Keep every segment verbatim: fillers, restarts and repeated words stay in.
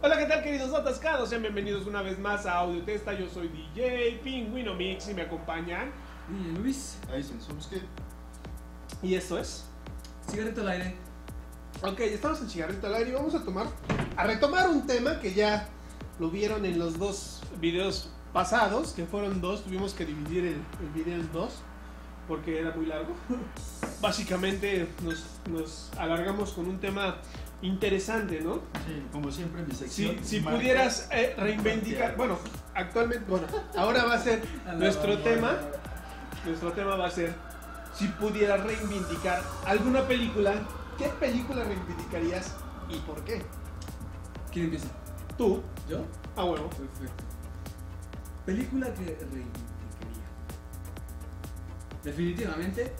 Hola, ¿qué tal, queridos atascados? Sean bienvenidos una vez más a Audio Testa. Yo soy D J Pingüino Mix y me acompañan Y Luis. Ahí se que y esto es Cigarrito al aire. Ok, estamos en Cigarrito al aire y vamos a tomar a retomar un tema que ya lo vieron en los dos videos pasados, que fueron dos. Tuvimos que dividir el, el video en dos porque era muy largo. Básicamente nos, nos alargamos con un tema interesante, ¿no? Sí, como siempre mi sección. Si, si marca- pudieras eh, reivindicar, bueno, actualmente, bueno, ahora va a ser nuestro tema, nuestro tema va a ser, si pudieras reivindicar alguna película, ¿qué película reivindicarías y por qué? ¿Quién empieza? Tú, ¿Yo? a huevo. Perfecto. Película que reivindicaría. Definitivamente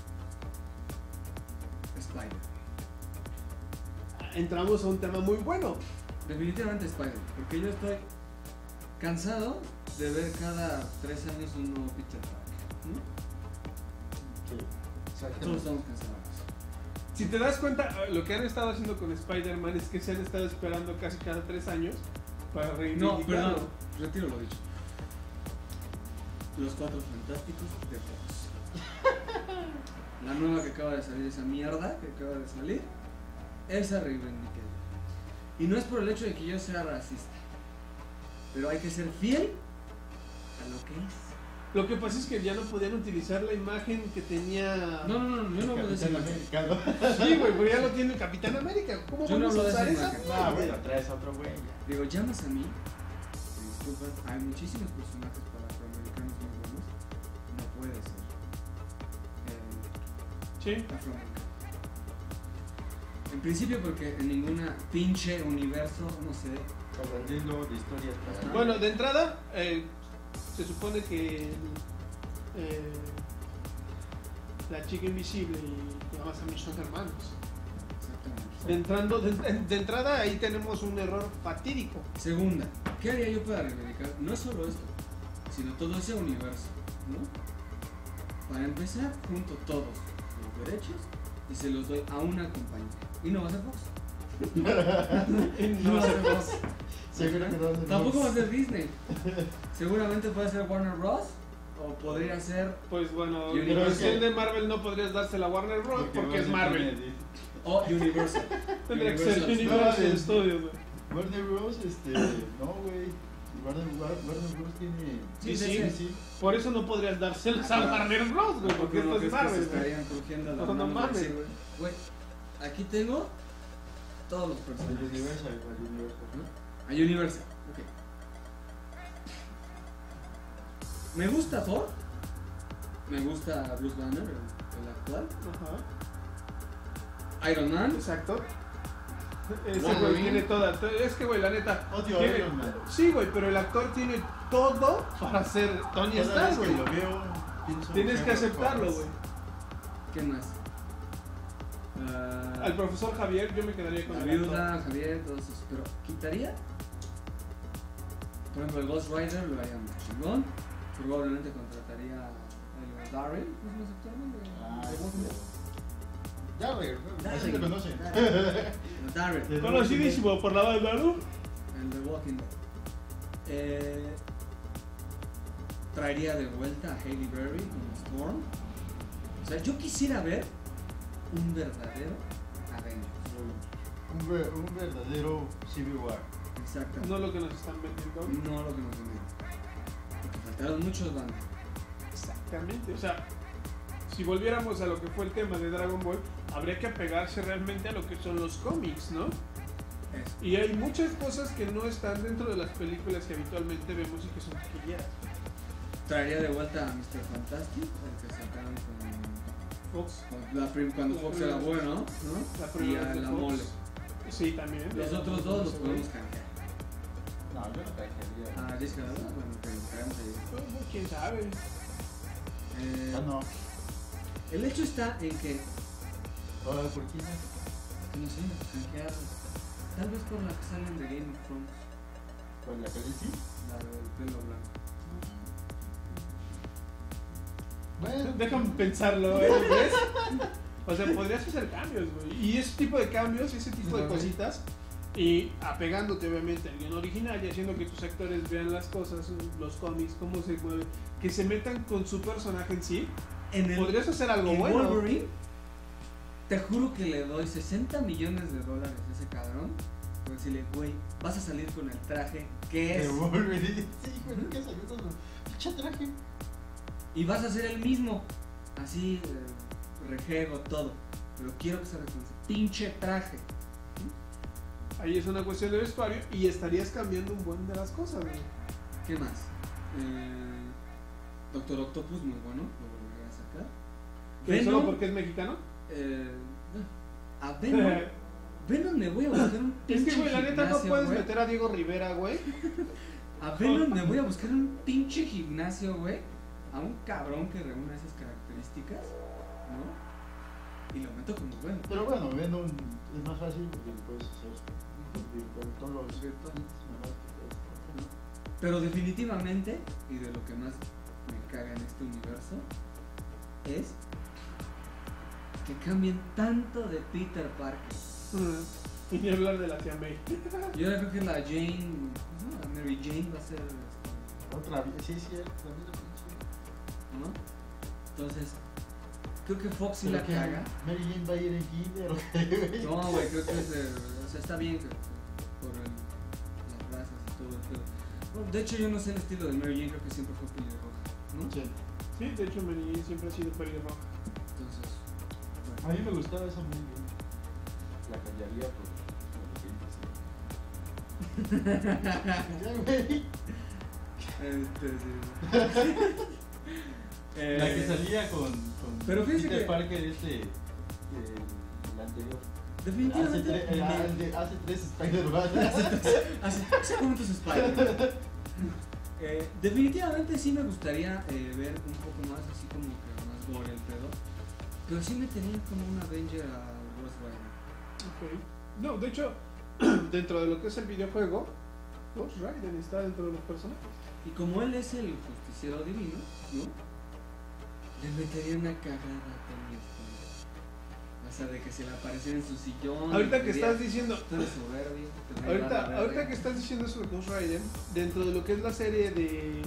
Spider. Entramos a un tema muy bueno. Definitivamente Spider. Porque yo estoy cansado de ver cada tres años un nuevo Peter Parker, ¿no? Sí, Todos exactamente. estamos cansados. Si te das cuenta, lo que han estado haciendo con Spider-Man es que se han estado esperando casi cada tres años para No, reivindicarlo. perdón, retiro lo dicho. Los Cuatro Fantásticos de Fox. La nueva que acaba de salir, esa mierda que acaba de salir, esa reivindiqué. Y no es por el hecho de que yo sea racista, pero hay que ser fiel a lo que es. Lo que pasa es que ya no podían utilizar la imagen que tenía... No, no, no, yo no hablo de esa Capitán imagen. Americano. Sí, güey, pero ya lo tiene el Capitán América. ¿Cómo Yo no vamos a hablo de usar esa esa? imagen. Ah, bueno, traes a otro güey. ya. Digo, llamas a mí, te disculpas, hay muchísimos personajes para afroamericanos muy buenos, no puede ser eh, Sí. afroamericano. En principio porque en ninguna pinche universo, no sé, Aprendiendo de historias para... Bueno, de entrada, eh, se supone que eh, la chica invisible y la Sammy son hermanos. exactamente. De, entrando, de, de entrada, ahí tenemos un error fatídico. Segunda, ¿qué haría yo para reivindicar? No es solo esto, sino todo ese universo, ¿no? Para empezar, junto todos los derechos y se los doy a una compañía. Y no va a ser Fox. No va a ser Fox. Seguro que no va a ser Tampoco Fox. va a ser Disney. Seguramente puede ser Warner Bros. O podría ser. Pues bueno, Yo la creo versión que- de Marvel no podrías dársela a Warner Bros. porque es Marvel. O Universal. Tendría que ser Universal. Universal No, Studios, güey. Warner Bros. Este. No, güey. Warner, War- Warner Bros. tiene. Sí, Sí, sí. sí, sí. Por eso no podrías dárselas a Warner Bros, güey, porque no esto crees es que se Marvel, güey. estarían crujiendo las No, no manos mames, así, güey. Güey, aquí tengo todos los El personajes. Universal, el Universal. ¿No? A Universal. Ok. Me gusta Thor. Me gusta Bruce Banner, el, el actual. Ajá, Iron Man. exacto. Ese Wolverine. güey tiene toda. Es que, güey, la neta. Odio a tiene- Iron Man. Sí, güey, pero el actor tiene todo para ser Tony Cada Stark, vez que güey. lo veo, pienso Tienes en que Henry aceptarlo, Fox. güey. ¿Qué más? Ah, Al profesor Javier, yo me quedaría con La el actor. viuda, Javier, todos esos. Pero quitaría. Por ejemplo, el Ghost Rider lo haría más chingón. Probablemente contrataría a Darryl. ¿No es el actor, no? Ah, De- de Walking Dead. Ya, güey. Así lo conocen. Darryl. Conocidísimo por la banda, ¿no? El de Walking Dead. Eh, traería de vuelta a Hailey Berry como Storm. O sea, yo quisiera ver un verdadero Avengers. Un, ver- un verdadero Civil War. Exactamente. No lo que nos están vendiendo. No lo que nos vendieron. Porque faltaron muchos bandos. Exactamente. O sea, si volviéramos a lo que fue el tema de Dragon Ball, habría que apegarse realmente a lo que son los cómics, ¿no? Eso. Y hay muchas cosas que no están dentro de las películas que habitualmente vemos y que son taquilleras. Traería de vuelta a mister Fantastic, el que sacaron con, Fox. con la prim- cuando La Fox primera era vez. bueno, ¿no? La Y primera a vez de la Fox. mole. Sí, también. Los otros dos los podemos cambiar. No, yo no traería. Ah, Jessica Alba, bueno, que nos traemos ahí. Bueno, quién sabe. Eh, Ah, no. el hecho está en que, Ahora, ¿por qué no? no sé, canjear. Tal vez por la que salen de Game of Thrones, ¿Por la Khaleesi? la del pelo blanco. Bueno, Déjame pensarlo, ¿eh? ¿Ves? O sea, podrías hacer cambios, güey. Y ese tipo de cambios, ese tipo de Ujú. cositas, Y apegándote obviamente al guion original y haciendo que tus actores vean las cosas, los cómics, cómo se mueve, que se metan con su personaje en sí, En el, podrías hacer algo en bueno. Wolverine, te juro que le doy sesenta millones de dólares a ese cabrón. Por decirle, güey, vas a salir con el traje que De es. Wolverine. Sí, güey, nunca salió con su pinche traje. Y vas a ser el mismo. Así, eh, rejego, todo. Pero quiero que salgas con ese pinche traje. Ahí es una cuestión de vestuario y estarías cambiando un buen de las cosas, güey. ¿Qué más? Eh, Doctor Octopus, muy bueno. Lo volveré a sacar. ¿Que solo Venom, porque es mexicano? eh, a Venom. Venom le voy a buscar un Es pinche que, güey, la neta no gimnasio, puedes güey. meter a Diego Rivera, güey. A Venom me voy a buscar un pinche gimnasio, güey. A un cabrón que reúna esas características, ¿no? Y lo meto como bueno. Pero bueno, Venom es más fácil porque lo puedes hacer virtual, todos los virtuales. Pero definitivamente, y de lo que más me caga en este universo, es que cambien tanto de Peter Parker. Y ni hablar de la tía May. Yo ahora creo que la Jane, ¿no? La Mary Jane va a ser, este, Otra vez, sí, sí, la misma ¿no? Entonces, creo que Fox sí ¿Pero la qué? caga. ¿Mary Jane va a ir en kinder o qué, güey? No, güey, creo que es, eh, o sea, está bien que, por el, las razas y todo el pedo. Bueno, de hecho, yo no sé el estilo de Mary Jane, creo que siempre fue pelirroja, ¿no? Sí. Sí, de hecho Mary Jane siempre ha sido pelirroja. Entonces, A mí me gustaba esa muy bien. La callaría por por lo que Ya, güey. este, sí. Eh, La que salía con, con pero fíjense Peter que- Parker este eh, el anterior. Hace, Definitivamente. tre- eh, me- el de- hace tres Spider-Man. Hace cinco minutos Spider. Eh, definitivamente sí me gustaría eh, ver un poco más, así como que más gore el pedo. Pero sí me tenía como un Avenger a Ghost Rider. Ok. No, de hecho, dentro de lo que es el videojuego, Ghost Rider está dentro de los personajes. Y como él es el justiciero divino, ¿no? Le metería una cagada también. O sea, de que se le apareciera en su sillón. Ahorita que diría, estás diciendo, "Tú eres soberbio, te voy a ahorita, llevar la ahorita verga". que estás diciendo eso de Ghost Rider, dentro de lo que es la serie de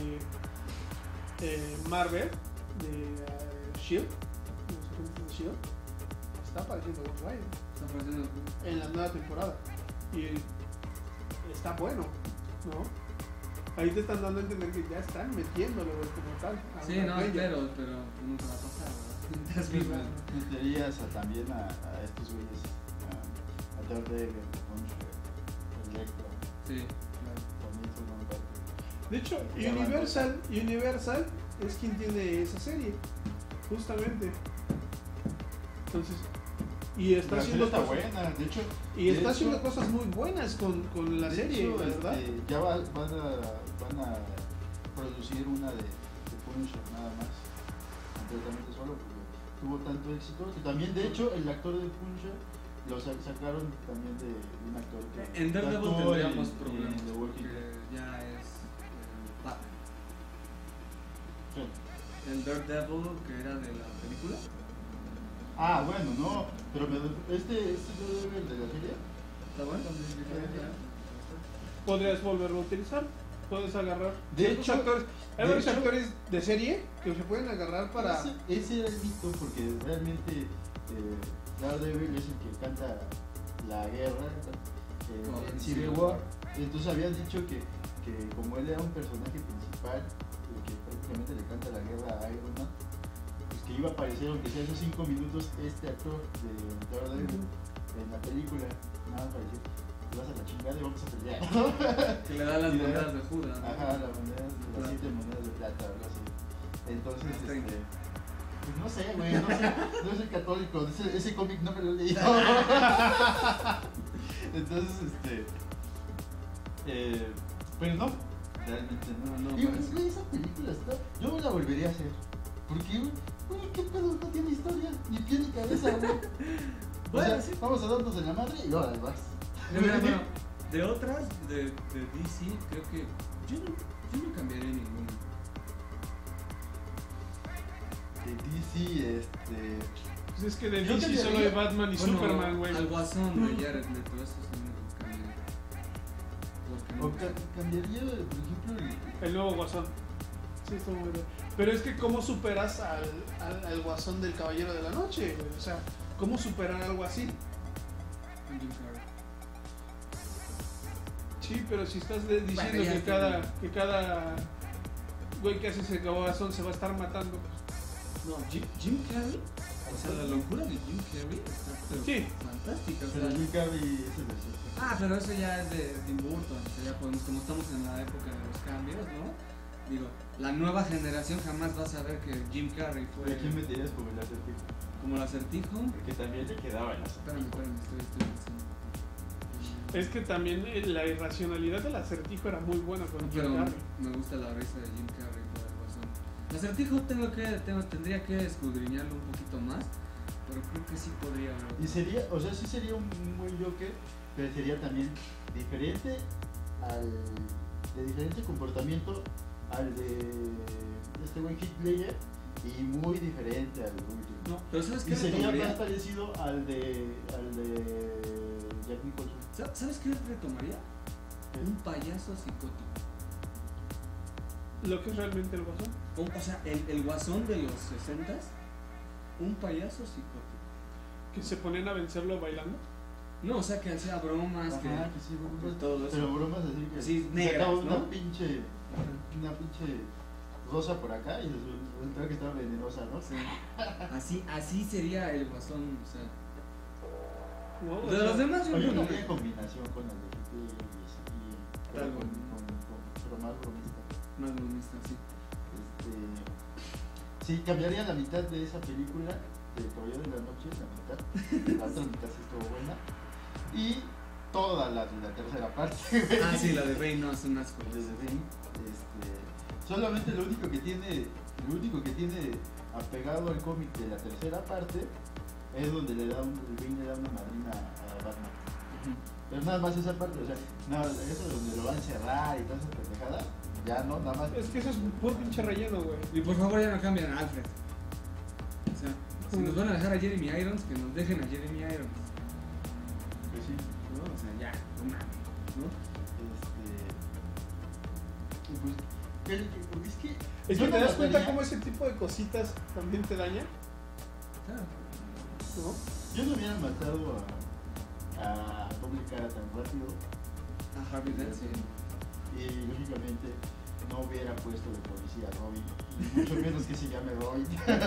eh, Marvel, de uh, Shield, de los agentes de Shield, está apareciendo Ghost Rider Está apareciendo- en la nueva temporada. Y está bueno, ¿no? Ahí te están dando a entender que ya están metiéndolo güey, como tal. a Sí, una no, Avenger. pero, pero nunca va a pasar, ¿verdad? Estás vivo. Meterías a, también a, a estos güeyes, a, a Daredevil, Punisher, Electro, Sí, claro. también son una parte. De hecho, Ya van Universal, Universal es quien tiene esa serie, justamente. Entonces, y está La haciendo serie está cosas, buena, de hecho. y de está haciendo hecho- cosas muy buenas con, con la de serie, hecho, ¿verdad? este, ya va- van, a, van a producir una de, de Punisher nada más, completamente solo, porque tuvo tanto éxito. Y también, de hecho, el actor de Punisher lo sa- sacaron también de un actor que En Daredevil actuó tendríamos en- problemas en The Walking porque Dead. ya es eh, Batman. Sí. El Daredevil que era de la película. Ah, bueno, no, pero me, este, este Daredevil de la serie. ¿Está bueno? Podrías volverlo a utilizar, puedes agarrar. De ciertos hecho- actores, hay de varios hecho- actores de serie que se pueden agarrar para. Ese, ese era el mito, porque realmente eh, Daredevil es el que canta la guerra eh, Oh, en sí, Civil sí. War. Entonces habían dicho que, que como él era un personaje principal, el que prácticamente le canta la guerra a Iron Man, pues que iba a aparecer, aunque sea esos cinco minutos, este actor de Daredevil en la película, nada más para decir, te vas a la chingada y vamos a pelear. Que le da las Y le da- monedas de Judas. ¿no? Ajá, la moneda, las siete monedas de plata, algo así. Entonces, Las este, treinta. pues no sé, güey, no sé, no soy católico, ese, ese cómic no me lo he leído. Entonces, este, eh, pues no, realmente no. No, no, y parece. güey, esa película está, yo la volvería a hacer, porque, güey, qué pedo, no tiene historia, ni pie ni cabeza, güey. O Bueno, sea, sí. vamos a darnos en la madre y ahora vas. No, mira, bueno, de otras, de, de D C, creo que yo no, yo no cambiaría ninguna. De D C, este. Pues es que de Yo D C cambiaría- solo hay Batman y Bueno, Superman, güey. Al Guasón de Jared Leto, eso sí me lo cambiaría. O ca- cambiaría, por ejemplo, el- El nuevo Guasón. Sí, está muy bien. Pero es que ¿cómo superas al, al, al Guasón del Caballero de la Noche, güey? O sea, ¿cómo superar algo así? Jim Carrey. Sí, pero si estás de- diciendo Bueno, ya que está cada, bien. que cada güey que hace ese Guasón se va a estar matando. No, Jim, Jim Carrey. O sea, la locura de Jim Carrey está pero Sí. fantástica. O pero sea, Jim Carrey es el de siempre. ah, pero eso ya es de Tim Burton. O sea, ya podemos, como estamos en la época de los cambios, ¿no? Digo, la nueva generación jamás va a saber que Jim Carrey fue ¿A quién meterías como el acertijo? como el acertijo. Porque también le quedaba el acertijo. Espérame, espérame, estoy, estoy pensando. Es que también eh, la irracionalidad del acertijo era muy buena con Jim Pero Carrey. me gusta la risa de Jim Carrey por el Guasón. El acertijo tengo que, tengo, tendría que escudriñarlo un poquito más, pero creo que sí podría haber. Y sería, o sea, sí sería un buen Joker, pero sería también diferente al. de diferente comportamiento al de este buen Heath Ledger y muy diferente al último. No, pero ¿sabes Y qué sería retomaría? más parecido al de. al de. Jack Nicholson. Sa- ¿Sabes qué retomaría? Un payaso psicótico. Lo que es realmente el Guasón. O, o sea, el, el Guasón de los sesentas, un payaso psicótico. Que se ponen a vencerlo bailando. No, o sea, que hacía bromas, que, Ajá, que sí, bromas. que todo eso. Pero bromas así que. Así sacaba negras, una ¿no? pinche. una pinche rosa por acá y resultaba que estaba venenosa, ¿no? Sí. Así, así sería el Guasón, o sea. ¿No? O De sea, los demás yo Oye, creo una que buena combinación con el de G T y pero Algo. con, con, con, pero más bromista. más bromista, sí. Este, sí, cambiaría la mitad de esa película de Caballero de la Noche, la mitad, la otra mitad sí estuvo buena y toda la, la tercera parte. Ah, sí, la de Bane no es un asco. Desde Bane, este, solamente lo único que tiene, lo único que tiene apegado al cómic de la tercera parte es donde le da un, el Bane le da una madrina a Batman. Pero nada más esa parte, o sea, nada, eso donde lo va a encerrar y toda esa pendejada, ya no, nada más. Es que eso es puro pinche relleno, güey. Y por favor ya no cambian a Alfred. O sea, si nos van a dejar a Jeremy Irons, que nos dejen a Jeremy Irons. Pues sí, ¿No? O sea, ya, no mames, ¿no? este. y Pues, pero que- porque es que. Es yo que no te das cuenta mataría- cómo ese tipo de cositas también te dañan, Claro. ¿no? Yo no hubiera matado a, a Doble Cara tan rápido. A Harvey Dent, sí. Y lógicamente no hubiera puesto de policía a Robin, y mucho menos que se llame Robin.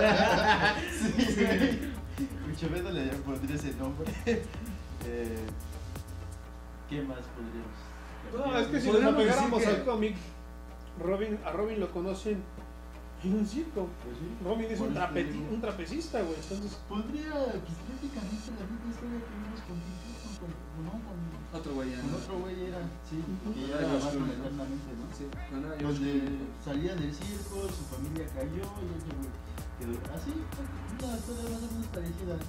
Sí, mucho menos le pondría ese nombre. Eh, ¿Qué más podríamos? No, es que si nos Podríamos apegáramos decir que- al cómic, Robin, a Robin lo conocen en un circo. Pues sí. Robin es Por un, eso te trapeti- digo. un trapecista, güey. Entonces, Pondría pues, prácticamente la misma historia que vimos con Tim Burton, con, no, con, Otro güey ya. con otro güey era, sí, que Ujú. era Era Batman George Clooney, ¿no? eternamente, ¿no? Sí, cuando era George Donde Clooney. salía del circo, su familia cayó y ese güey quedó así, una historia más o menos parecida, ¿no?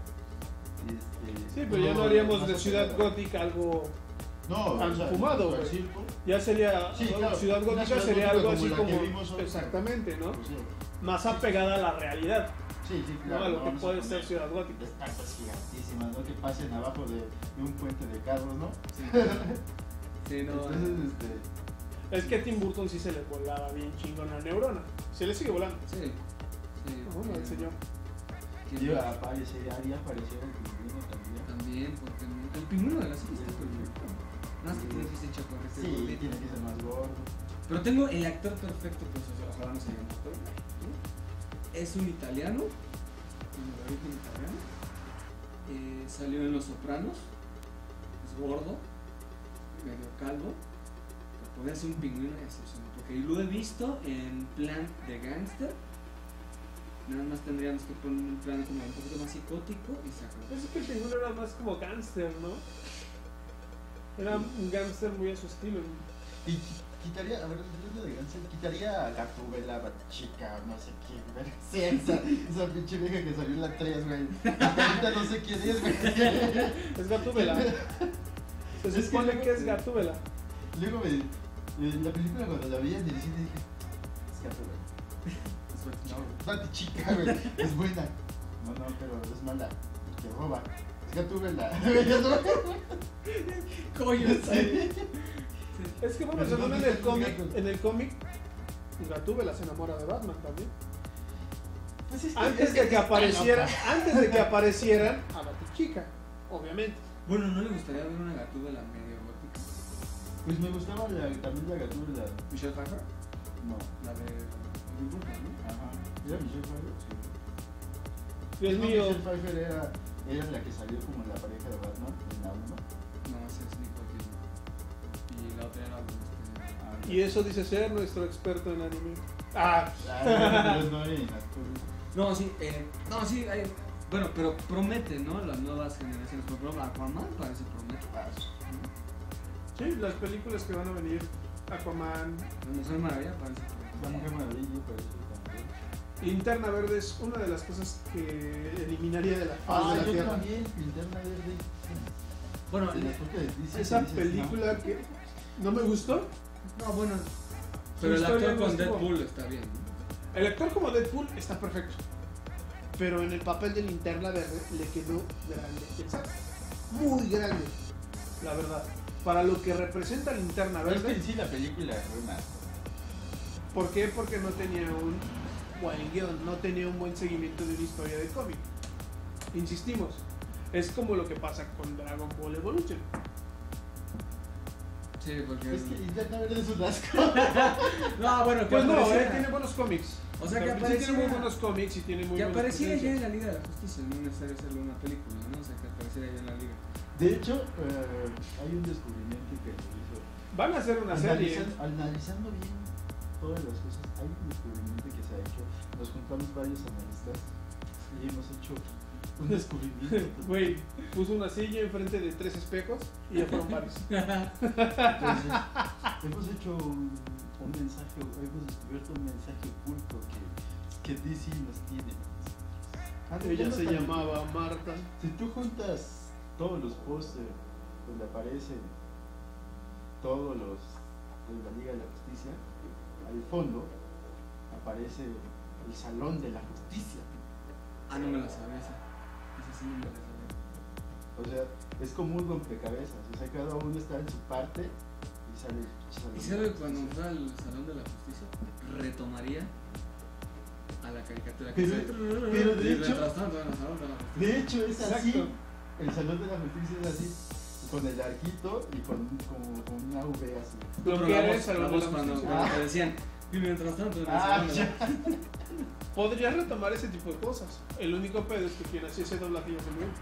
Este, sí, pero ya no haríamos más de Ciudad apegada. Gótica algo. No, tan o sea, fumado, al güey. circo, Ya sería. Sí, claro, Ciudad una Gótica ciudad sería gótica algo como así la que como. vimos hoy. Exactamente, ¿no? pues, sí, Más apegada a la realidad, sí, sí, ¿no? claro. A lo no que vamos a puede poner ser Ciudad Gótica. Estatuas gigantísimas, ¿no? Que pasen abajo de, de un puente de carros, ¿no? Sí, sí, no. Entonces, este. Es que a Tim Burton sí se le volaba bien chingón la neurona. Se le sigue volando. Sí. Sí. No, no, el señor. ¿Quién Iba más? a aparecer, haría aparecer el pingüino también. También, porque no- el pingüino de la serie está perfecto. Más que tiene que ser chaparrito. Sí, tiene que ser más gordo. Pero tengo el actor perfecto, pues o sea, ojalá no sea un actor. ¿no? Es un italiano, de origen italiano. Eh, salió en Los Sopranos. Es gordo, medio calvo. Pero podría ser un pingüino excepcional. Porque lo he visto en plan de gángster. Nada más tendríamos que poner un plan como un poquito más psicótico y se acabó. Es que el pingüino era más como gángster, ¿no? Era un gángster muy a su estilo. Y qui- quitaría, a ver, hablando de Gansel, quitaría a Gatúbela, Chica, no sé quién, güey. Sí, esa, esa pinche vieja que salió en la tres, güey. Ahorita no sé quién es, güey. Es Gatúbela. Se Es que supone luego- que es Gatúbela. Luego me, en la película cuando la veía en el cine dije, es Gatúbela. No, Bati Chica, güey, es buena. No, no, pero es mala, que roba. Es Gatúbela. Coño, Sí. sí. Es que bueno, Pero según no en te el cómic, gatos. en el cómic, Gatúbela se enamora de Batman también. Pues es que Antes es de que está aparecieran, loca. antes de que aparecieran a Batichica, obviamente. Bueno, ¿no le gustaría ver una Gatúbela medio gótica? Pues me gustaba la, también la Gatúbela. ¿Michelle Pfeiffer? No. La de Tim Burton, ¿no? Ajá. ¿Era Michelle Pfeiffer? Sí. Dios No, mío. Michelle Pfeiffer era, era la que salió como la pareja de Batman en la uno. No, ese es Nicole Kidman. Y la otra era este... Ah, Y eso dice ser nuestro experto en anime. Ah, Ah, no, no, en actores. No, sí, eh, no, sí, hay, bueno, pero promete, ¿no? Las nuevas generaciones. Por ejemplo, Aquaman parece promete. Ah, sí, las películas que van a venir, Aquaman, La Mujer Maravilla parece La promete. Mujer Maravilla parece también. Linterna Verde es una de las cosas que eliminaría de la faz Ah, de la yo Tierra. también, Linterna Verde. Bueno, En la le- época de Disney Esa dices, película no. que no me gustó. no, bueno, pero el historia actor no con estuvo. Deadpool está bien, ¿no? El actor como Deadpool está perfecto. Pero en el papel de Linterna Verde le quedó grande el saco. Muy grande, la verdad. Para lo que representa Linterna Pero es que Verde. en sí la película fue una. ¿Por qué? Porque no tenía un buen guión, no tenía un buen seguimiento de una historia de cómic. Insistimos, es como lo que pasa con Dragon Ball Evolution. Sí, porque... Es que Linterna Verde es un asco. No, bueno, que Pues no, apareciera, eh, tiene buenos cómics. O sea, que Pero sí tiene muy apareciera- buenos cómics y tiene muy que buenas apareciera ya en presencias. la Liga de la Justicia, no es necesario hacerle una película, ¿no? O sea, que apareciera ya en la Liga. De hecho, eh, hay un descubrimiento que hizo. Van a hacer una serie. Analizando, analizando bien todas las cosas, hay un descubrimiento que se ha hecho. Nos juntamos varios analistas y hemos hecho un descubrimiento. Güey, puso una silla enfrente de tres espejos y ya fueron varios. Entonces, hemos hecho un, un mensaje, hemos descubierto un mensaje oculto que, que D C nos tiene. Ella se llamaba Marta. Si tú juntas todos los pósters donde aparecen todos los de la Liga de la Justicia, al fondo aparece el Salón de la Justicia. Ah, no me la sabía esa. Esa sí no me la sabía. O sea, es como un rompecabezas. O sea, cada uno está en su parte y sale el Salón ¿Y de sabe la cuando Justicia. fuera al Salón de la Justicia? Retomaría a la caricatura Pero- se- pero de y hecho- mientras tanto, en el Salón de la Justicia. De hecho, es así. Exacto. El Salón de la Justicia es así. Con el arquito y con, como, con una V así. Lo Pero que la era el voz- Salón la de voz la cuando, Justicia. cuando te decían, y mientras tanto, en el Ah, Salón de la ya. Podría retomar ese tipo de cosas. El único pedo es que quien hacía ese doblaje ya se murió.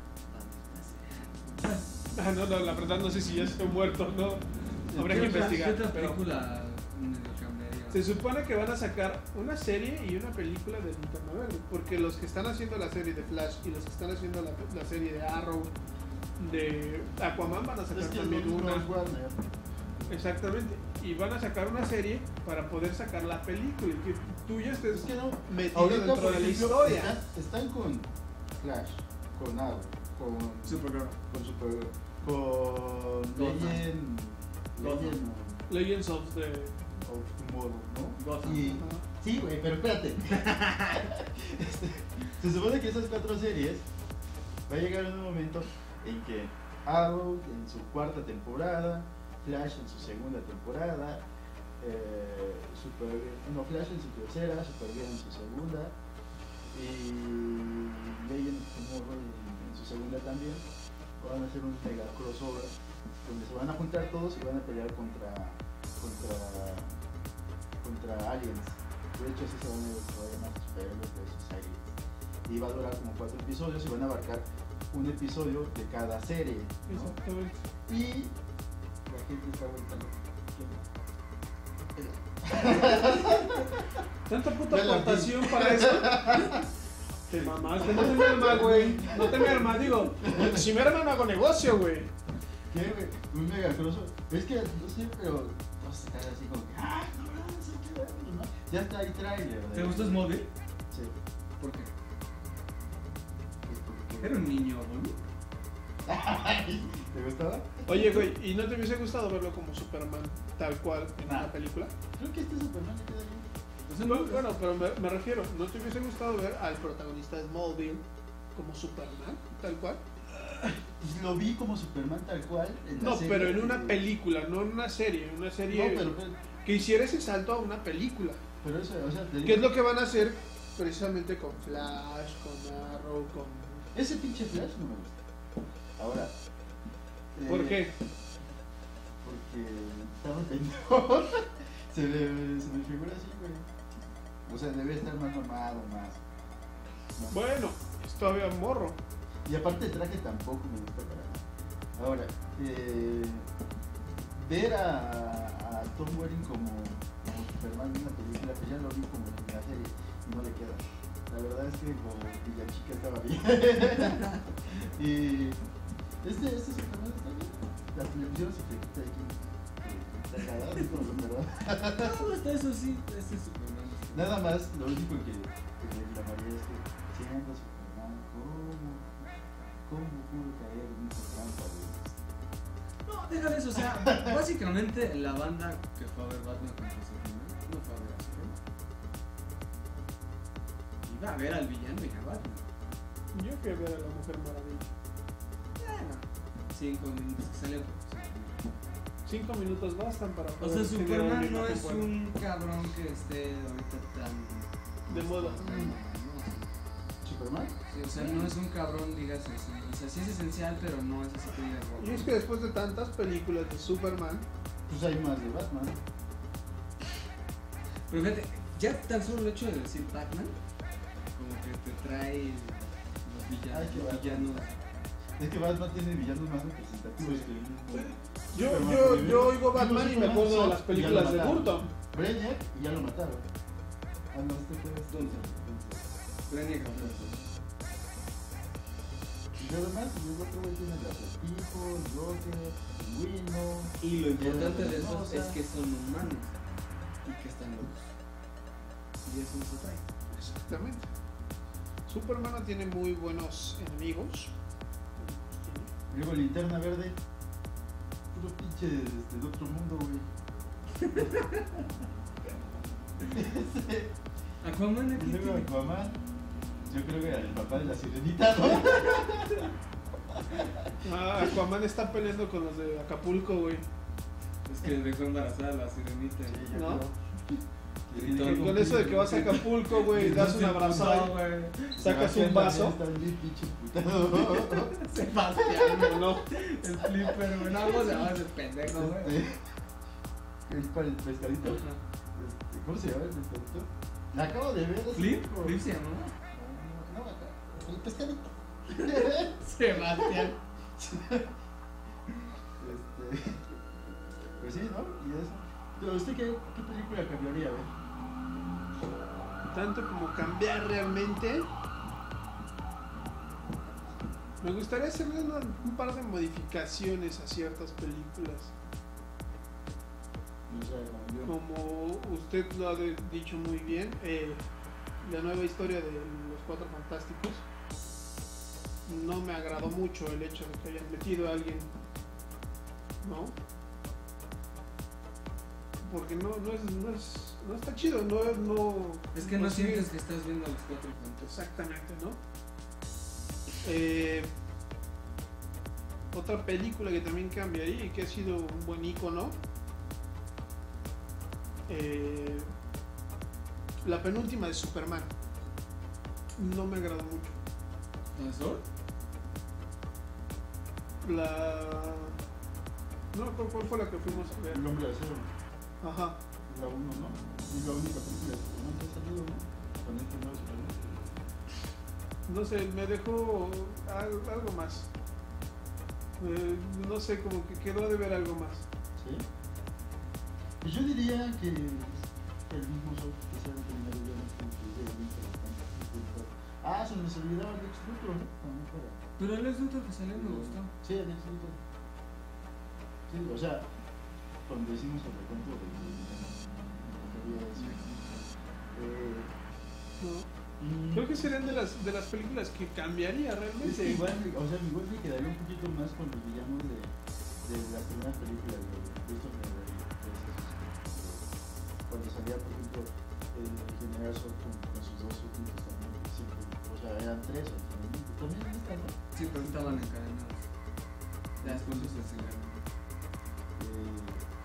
Ah, no, no, la verdad no sé si ya se ha muerto, no. Habría que ¿Qué otra- investigar. ¿Qué otra pero película medio cambiaría? se supone que van a sacar una serie y una película de Linterna Verde. Porque los que están haciendo la serie de Flash y los que están haciendo la, la serie de Arrow, de Aquaman, van a sacar Es que también no, una. no es Warner. Exactamente. Y van a sacar una serie para poder sacar la película y que tú ya estés Es que no. metido Ahorita, dentro por de la ejemplo, historia. Están, están con Flash, con Arrow, con Supergirl. con Supergirl, con Gotham. Legend, Gotham. Legend Legends of the... of Tomorrow, ¿no? Gotham. Y, Ajá. sí, güey, pero espérate. Este, se supone que esas cuatro series va a llegar un momento en que Arrow en su cuarta temporada, Flash en su segunda temporada, eh, Supergirl, no, Flash en su tercera, Supergirl en su segunda y Legend of Tomorrow en, en su segunda también. Van a hacer un mega crossover donde se van a juntar todos y van a pelear contra contra contra aliens. De hecho así se van a llamar superhéroes de esos aliens. Y va a durar como cuatro episodios y van a abarcar un episodio de cada serie, ¿no? Exactamente. Y la gente está vuelta loca. Tanta puta Ya la vi. aportación para eso. Te mamaste, no te me armas, güey. No te me armas, digo. Si me arman, no hago negocio, güey. ¿Qué, güey? Un mega crossover. Es que, no sé, pero todos están así como que, ah, no, no, sé qué ver", ¿no? Ya está ahí trailer. ¿Te gustó Smallville? Sí. ¿Por qué? Pues porque- Era un niño bonito. ¿Te gustaba? Oye, güey, ¿y no te hubiese gustado verlo como Superman, tal cual, en Nah. una película? Creo que este Superman le queda bien. Bueno, bueno, pero me, me refiero, ¿no te hubiese gustado ver al protagonista de Smallville como Superman, tal cual? Pues lo vi como Superman tal cual. En la No, serie pero en de- una película, no en una serie. En una serie No, pero, pero, que hiciera ese salto a una película. pero eso, o sea, te digo, ¿Qué es lo que van a hacer precisamente con Flash, con Arrow, con... ese pinche Flash no me gusta. Ahora. ¿Por eh, qué? Porque estaba pendejo. se, me, se me figura así, güey. O sea, debe estar más mamado, más. más- Bueno, es todavía morro. Y aparte el traje tampoco me gusta para nada. Ahora, eh, ver a, a Tom Welling como, como Superman en una película, pues ya lo vi como en la serie y no le queda. La verdad es que como Villachica estaba bien. Y este, este Superman está bien. Las televisiones se flequita aquí. Está cagado, así como lo verdad. No, hasta eso sí, este es Superman. Nada más, lo único que, que le reclamaría es que siendo Superman, ¿cómo, cómo pudo caer en esa trampa de... No, deja de eso, o sea, básicamente la banda que fue a ver Batman contra Superman no fue a ver a Superman. Iba a ver al villano y a Batman. Yo fui a ver a la Mujer Maravilla. Bueno, cinco minutos que salió. Cinco minutos bastan para O poder sea, tener una Superman no imagen es buena. un cabrón que esté ahorita tan... De moda. No, ¿Superman? sí, o sea, no es un cabrón, digas así. O sea, sí es esencial, pero no es así que digas... Y es que después de tantas películas de Superman, Pues hay más de Batman. Pero fíjate, ya tan solo el hecho de decir Batman, como que te trae los villanos. Ay, qué los Batman. villanos. Es que Batman tiene villanos más representativos que el mismo. yo, Superman, yo, porque yo vimos- oigo Batman y me vimos acuerdo de Superman, las y ya películas lo de mataron. Burton. Brainiac y ya lo mataron. Ah, no, este fue ¿Dónde? Brainiac, Y lo demás, y el otro güey tiene el acertijo, el Joker, el pingüino. Y lo importante de Piedra estos es Venenosa. que son humanos y que están locos. Y eso nos atrae. Exactamente. Superman no tiene muy buenos enemigos. Y luego Linterna Verde. Puro pinche este, de otro mundo, güey. Aquaman aquí Y luego tiene. Aquaman. Yo creo que era el papá de la sirenita, ¿no? Ah, Aquaman está peleando con los de Acapulco, güey. Es que dejó embarazada a la sirenita. Sí, yo ¿No? creo. Y Y todo- Con eso de que vas a Acapulco, güey, das un abrazo, güey. sacas un vaso. Está bien pinche putado. Sebastián, No, el flipper, güey. No, ¿cómo se llama ese pendejo, güey? Este, el para el pescadito. Este, ¿Cómo se llama el pescadito? La acabo de ver. hace ¿Flip? poco. ¿Flip se llamó? No, no, acá. El pescadito. Sebastián. Este, pues sí, ¿no? Y eso. Pero usted qué, qué película cambiaría, güey? tanto como cambiar realmente. Me gustaría hacerle una- un par de modificaciones a ciertas películas. O sea, como yo. Como usted lo ha de- dicho muy bien, eh, la nueva historia de los Cuatro Fantásticos. No me agradó mucho el hecho de que hayan metido a alguien, ¿no? Porque no, no, es, no, es, no está chido, no es... No, Es que no sigue- sientes que estás viendo a los cuatro fantásticos. Exactamente, ¿no? Eh, otra película que también cambiaría y que ha sido un buen icono. Eh, la penúltima de Superman. No me agradó mucho. ¿No es Thor? La. No, ¿cuál, cuál fue la que fuimos a ver? El hombre de acero. Ajá. La uno, ¿no? Es la única película de Superman que ha salido, ¿no? Con este nuevo Superman. No sé, me dejó al- algo más. Eh, no sé, como que quedó de ver algo más. ¿Sí? Pues yo diría que el mismo Sol, que sea el primero ya no es como que ya viste bastante. Ah, se nos olvidaba el Lex Luthor, ¿no? También fuera. Pero el Lex Luthor que salió me gustó. Sí, el Lex Luthor. Sí, o sea, cuando hicimos el recuento de me refería a eso. Eh, ¿No? y- Creo que serían de las, de las películas que cambiaría Es que realmente. igual, o sea, igual me quedaría un poquito más con los villanos de, de las primeras películas de Christopher Reeve. Cuando salía, por ejemplo, el general Zod con, con sus dos súbditos también, siempre, o sea, eran tres, o sea, también en esta, ¿no? Sí, pero estaban encadenados. Ya después los desencadenaron. Eh,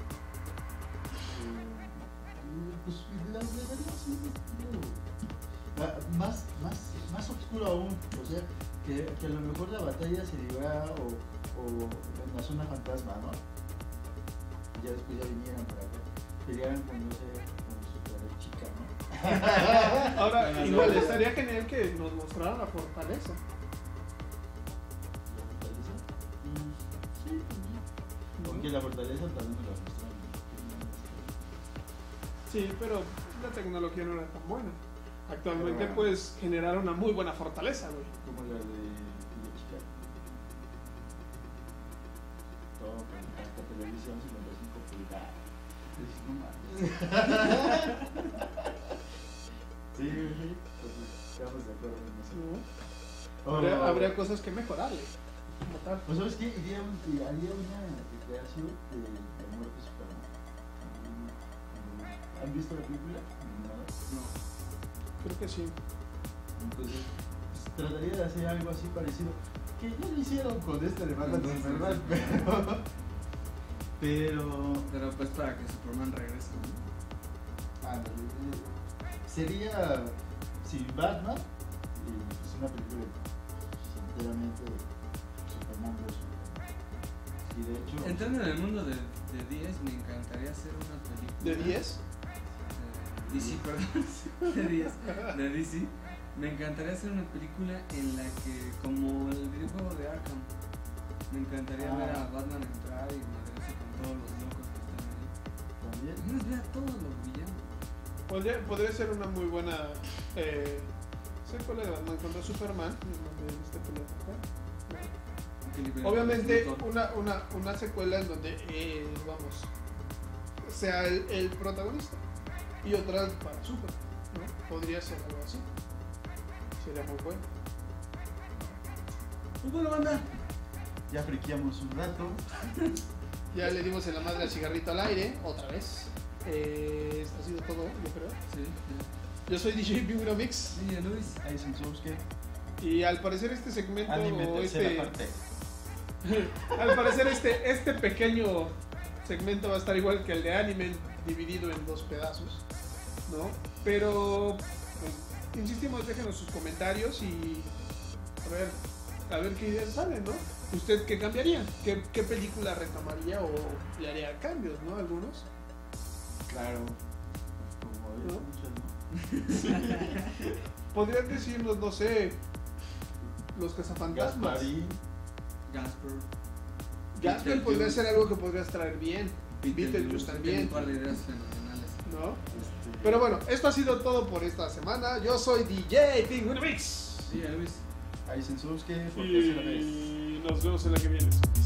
eh, pues la verdad sí un estilo ah, más, más, más oscuro aún, o sea, que, que a lo mejor la batalla se librara o, o en la zona fantasma, ¿no? Y ya después ya vinieran para acá, pelearan con, no sé, con super chica, ¿no? Ahora, Bueno, igual no. estaría genial que nos mostraran la fortaleza. ¿La fortaleza? Mm, sí, también. Aunque la fortaleza también nos la mostraron. Sí, pero la tecnología no era tan buena. Actualmente Pero- puedes generar una muy buena fortaleza, güey. Como la de la chica. Todo con hasta televisión cincuenta y cinco pulgadas. Dices, no mames. Sí, sí. Entonces, estamos de acuerdo en eso. ¿No? Habría, Oh. habría cosas que mejorarle. Como tal. Pues sabes qué, haría, un, haría una recreación de la muerte de Superman. ¿Han visto la película? No. No. Creo que sí. Entonces, pues, trataría de hacer algo así parecido. Que ya lo hicieron con este de Batman Entonces, Superman, pero. Pero. Pero pues para que Superman regrese, ¿no? ándale, eh, sería sin Batman y pues una película enteramente de Superman versus Superman. Y de hecho. Entrando en el mundo de, de diez, me encantaría hacer una película. ¿De diez? De D C, perdón. De diez. De D C. Me encantaría hacer una película en la que, como el videojuego de Arkham, me encantaría Ah. ver a Batman entrar y madrearse con todos los locos que están ahí. También. Imagínate ver a todos los villanos. Podría, podría ser una muy buena eh, secuela de Batman contra Superman. en donde este pelea acá. Que libera Obviamente a Luthor. una, una, una secuela en donde, eh, vamos, sea el, el protagonista y otra para Super, ¿no? Podría ser algo así. Sería muy bueno. Pues bueno, banda. Ya friqueamos un rato. Ya le dimos en la madre al cigarrito al aire, otra vez. Eh, esto ha sido todo, yo creo. Sí, Yo soy D J Pingüino Mix sí. Sí, Luis. Aizen Souske. y al parecer este segmento, Anime o tercera este, parte. al parecer este, este pequeño segmento va a estar igual que el de anime, dividido en dos pedazos, ¿no? Pero, pues, insistimos, déjenos sus comentarios y a ver, a ver qué ideas salen, ¿no? ¿Usted qué cambiaría? ¿Qué, qué película retomaría o le haría cambios, ¿no? Algunos. Claro. Como hay ¿No? muchos, ¿no? Podrían decirnos, no sé, los cazafantasmas. Gasparín. Gasper. Jasper podría ser algo que podrías traer bien. Beetlejuice Tiene también, un par de ideas fenomenales. ¿no? Este, Pero bueno, esto ha sido todo por esta semana. Yo soy D J Pingüino Mix. Sí, Luis. Aizen Souske por tercera vez. Y nos vemos en la que viene.